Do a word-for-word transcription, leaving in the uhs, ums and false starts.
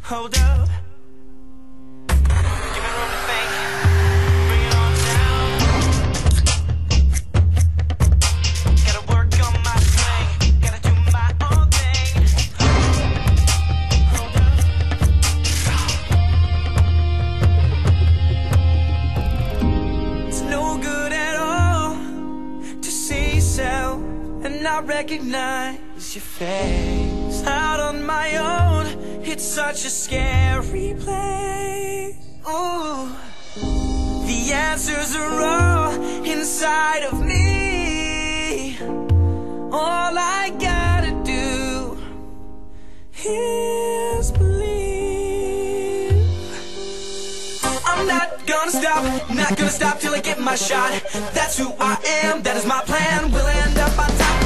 hold up. Give me room to think, bring it on down. Gotta work on my swing, gotta do my own thing. Hold up. It's no good at all to see yourself and not recognize your face. Out on my own, it's such a scary place. Ooh, the answers are all inside of me. All I gotta do is believe. I'm not gonna stop, not gonna stop till I get my shot. That's who I am, that is my plan. We'll end up on top.